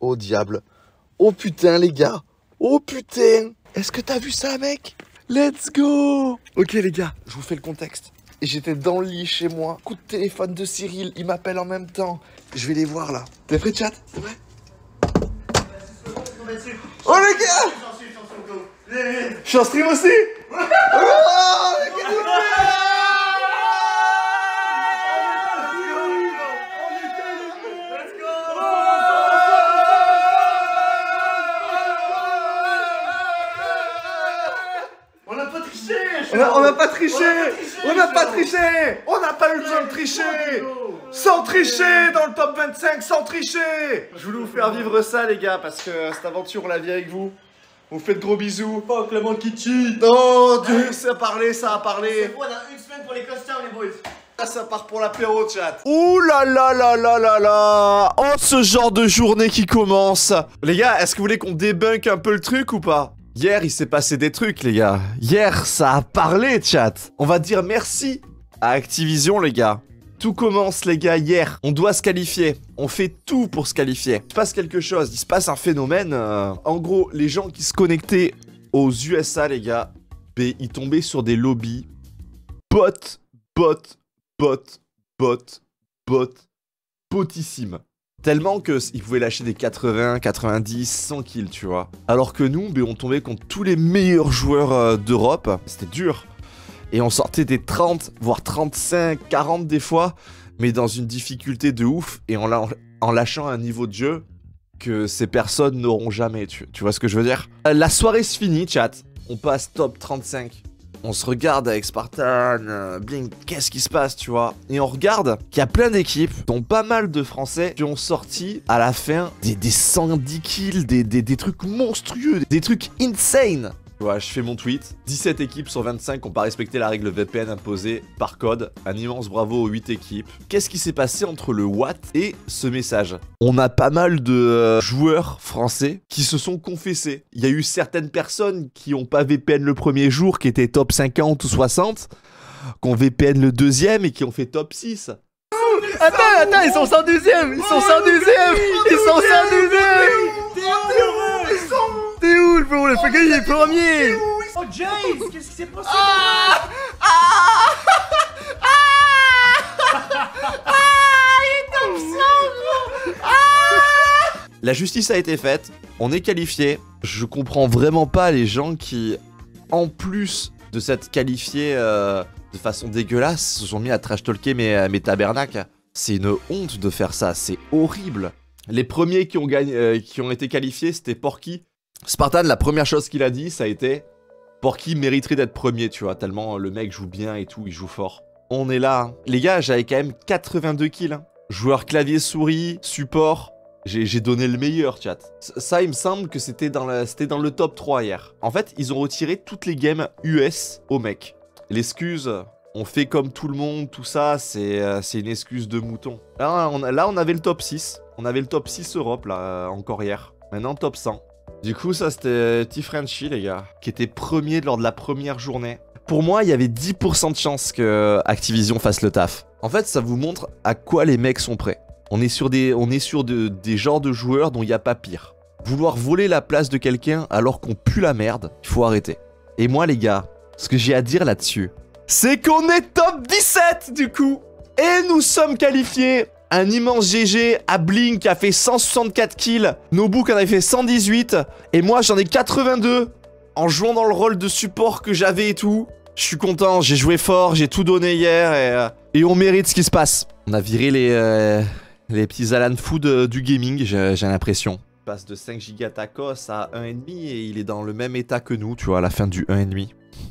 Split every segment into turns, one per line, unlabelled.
Oh diable. Oh putain les gars. Oh putain. Est-ce que t'as vu ça mec? Let's go. Ok les gars, je vous fais le contexte. J'étais dans le lit chez moi. Coup de téléphone de Cyril, il m'appelle en même temps. Je vais les voir là. T'es prêt chat? T'es prêt? Oh les gars! Je suis en stream aussi? Oh les gars!
On n'a pas triché!
On n'a pas triché! On n'a pas triché! On n'a pas eu besoin de tricher! Sans tricher dans le top 25, sans tricher! Je voulais vous faire vivre ça les gars, parce que cette aventure on la vit avec vous. On vous fait de gros bisous.
Oh Clément qui cheat!
Non, Dieu, ça a parlé, ça a parlé.
C'est bon, on a une semaine pour les costumes les boys.
Là, ça part pour l'apéro, chat. Ouh là là là là là là. Oh, ce genre de journée qui commence. Les gars, est-ce que vous voulez qu'on débunk un peu le truc ou pas? Hier, il s'est passé des trucs, les gars. Hier, ça a parlé, chat. On va dire merci à Activision, les gars. Tout commence, les gars, hier. On doit se qualifier. On fait tout pour se qualifier. Il se passe quelque chose. Il se passe un phénomène. En gros, les gens qui se connectaient aux USA, les gars, ils tombaient sur des lobbies. Botissimes. Tellement qu'ils pouvaient lâcher des 80, 90, 100 kills, tu vois. Alors que nous, on tombait contre tous les meilleurs joueurs d'Europe. C'était dur. Et on sortait des 30, voire 35, 40 des fois. Mais dans une difficulté de ouf. Et en lâchant un niveau de jeu que ces personnes n'auront jamais. Tu vois ce que je veux dire? La soirée se finit, chat. On passe top 35. On se regarde avec Spartan, Blink, qu'est-ce qui se passe, tu vois? Et on regarde qu'il y a plein d'équipes, dont pas mal de Français, qui ont sorti à la fin des 110 kills, des trucs monstrueux, des trucs insane. Tu vois, je fais mon tweet. 17 équipes sur 25 n'ont pas respecté la règle VPN imposée par code. Un immense bravo aux 8 équipes. Qu'est-ce qui s'est passé entre le what et ce message? On a pas mal de joueurs français qui se sont confessés. Il y a eu certaines personnes qui n'ont pas VPN le premier jour, qui étaient top 50 ou 60, qui ont VPN le deuxième et qui ont fait top 6.
Attends, ils sont 112ème! Ils sont 112ème! Ils sont 112ème! T'es où le frérot? Le fucker il est premier! Oh Jace! Qu'est-ce qui s'est passé? Il est top 100 gros!
La justice a été faite, on est qualifié. Je comprends vraiment pas les gens qui, en plus de s'être qualifiés de façon dégueulasse, se sont mis à trash-talker mes tabernacles. C'est une honte de faire ça, c'est horrible. Les premiers qui ont été qualifiés, c'était Porky. Spartan, la première chose qu'il a dit, ça a été Porky mériterait d'être premier, tu vois, tellement le mec joue bien et tout, il joue fort. On est là, hein. Les gars, j'avais quand même 82 kills. Hein. Joueur clavier-souris, support, j'ai donné le meilleur, chat. Ça, il me semble que c'était dans le top 3 hier. En fait, ils ont retiré toutes les games US au mec. L'excuse, on fait comme tout le monde, tout ça, c'est une excuse de mouton. Là, on avait le top 6. On avait le top 6 Europe, là, encore hier. Maintenant, top 100. Du coup, ça, c'était T-Frenchy, les gars, qui était premier lors de la première journée. Pour moi, il y avait 10% de chance que Activision fasse le taf. En fait, ça vous montre à quoi les mecs sont prêts. On est sur des genres de joueurs dont il n'y a pas pire. Vouloir voler la place de quelqu'un alors qu'on pue la merde, il faut arrêter. Et moi, les gars, ce que j'ai à dire là-dessus, c'est qu'on est top 17, du coup. Et nous sommes qualifiés. Un immense GG à Blink qui a fait 164 kills. Nobook en avait fait 118. Et moi, j'en ai 82. En jouant dans le rôle de support que j'avais et tout. Je suis content, j'ai joué fort, j'ai tout donné hier. Et on mérite ce qui se passe. On a viré les petits Alan Food du gaming, j'ai l'impression. Il passe de 5 gigas tacos à 1,5 et il est dans le même état que nous, tu vois, à la fin du 1,5.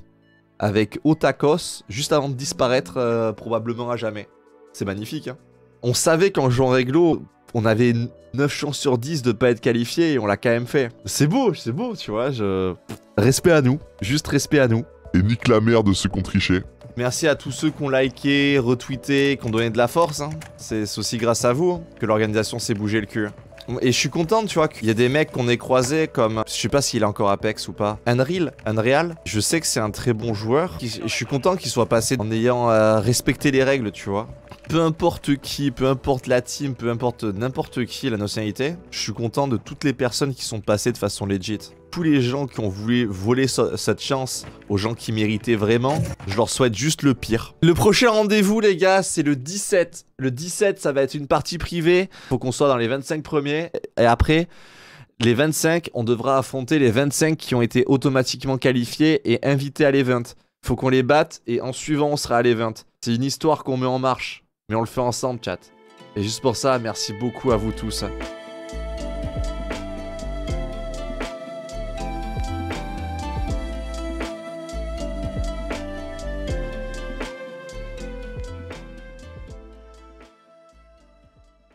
Avec Otakos, juste avant de disparaître, probablement à jamais. C'est magnifique, hein. On savait qu'en jouant réglo, on avait 9 chances sur 10 de pas être qualifié et on l'a quand même fait. C'est beau, tu vois, respect à nous, juste respect à nous.
Et nique la merde de ceux qui ont triché.
Merci à tous ceux qui ont liké, retweeté, qui ont donné de la force, hein. C'est aussi grâce à vous hein, que l'organisation s'est bougé le cul. Et je suis content, tu vois, qu'il y a des mecs qu'on ait croisés comme, je sais pas s'il est encore Apex ou pas, Unreal, je sais que c'est un très bon joueur. Je suis content qu'il soit passé en ayant respecté les règles, tu vois. Peu importe qui, peu importe la team, peu importe n'importe qui, la nationalité, je suis content de toutes les personnes qui sont passées de façon legit. Tous les gens qui ont voulu voler cette chance aux gens qui méritaient vraiment, je leur souhaite juste le pire. Le prochain rendez-vous, les gars, c'est le 17. Le 17, ça va être une partie privée. Faut qu'on soit dans les 25 premiers. Et après, les 25, on devra affronter les 25 qui ont été automatiquement qualifiés et invités à l'event. Faut qu'on les batte et en suivant, on sera à l'event. C'est une histoire qu'on met en marche. Mais on le fait ensemble, chat. Et juste pour ça, merci beaucoup à vous tous.